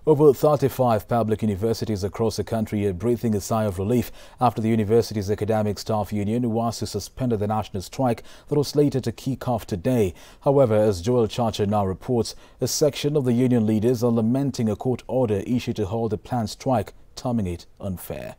Over 35 public universities across the country are breathing a sigh of relief after the university's academic staff union, UASU, suspended the national strike that was slated to kick off today. However, as Joel Chacha now reports, a section of the union leaders are lamenting a court order issued to hold the planned strike, terming it unfair.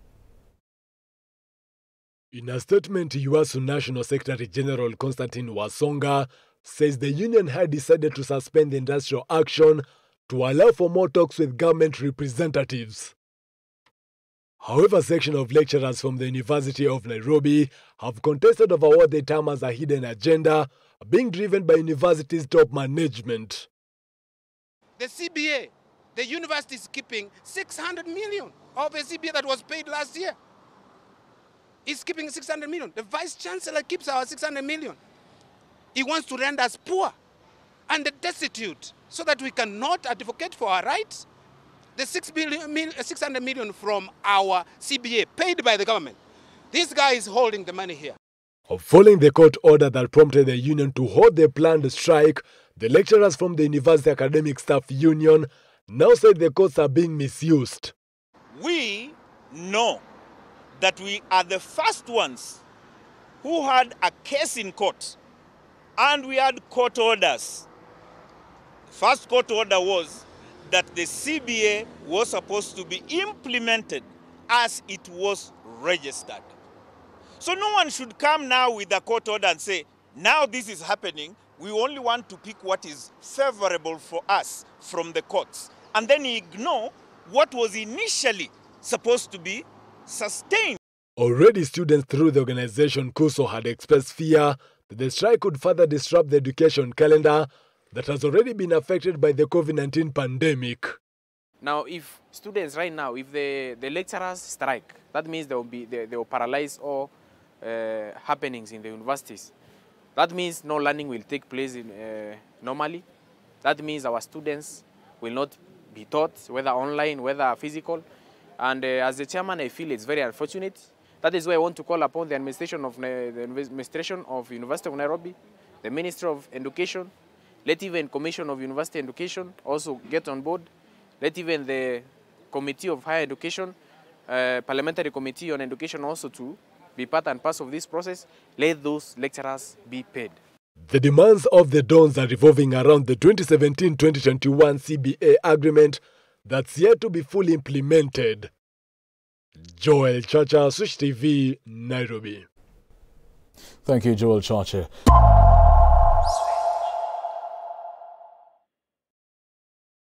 In a statement, UASU National Secretary General Constantine Wasonga says the union had decided to suspend the industrial action to allow for more talks with government representatives. However, a section of lecturers from the University of Nairobi have contested over what they term as a hidden agenda being driven by university's top management. The CBA, the university is keeping 600 million of a CBA that was paid last year. It's keeping 600 million. The Vice Chancellor keeps our 600 million. He wants to render us poor and destitute so that we cannot advocate for our rights. The 600 million from our CBA paid by the government. This guy is holding the money here. Following the court order that prompted the union to hold the planned strike, the lecturers from the University Academic Staff Union now said the courts are being misused. We know that we are the first ones who had a case in court and we had court orders. First court order was that the CBA was supposed to be implemented as it was registered. So no one should come now with a court order and say, now this is happening, we only want to pick what is favorable for us from the courts, and then ignore what was initially supposed to be sustained. Already students through the organization KUSO had expressed fear that the strike could further disrupt the education calendar that has already been affected by the COVID-19 pandemic. Now, if students right now, if the lecturers strike, that means they will paralyze all happenings in the universities. That means no learning will take place normally. That means our students will not be taught, whether online, whether physical. And as the chairman, I feel it's very unfortunate. That is why I want to call upon the administration of University of Nairobi, the Ministry of Education, let even Commission of University Education also get on board. Let even the Committee of Higher Education, Parliamentary Committee on Education also to be part and parcel of this process. Let those lecturers be paid. The demands of the Dons are revolving around the 2017-2021 CBA agreement that's yet to be fully implemented. Joel Chacha, Switch TV, Nairobi. Thank you, Joel Chacha.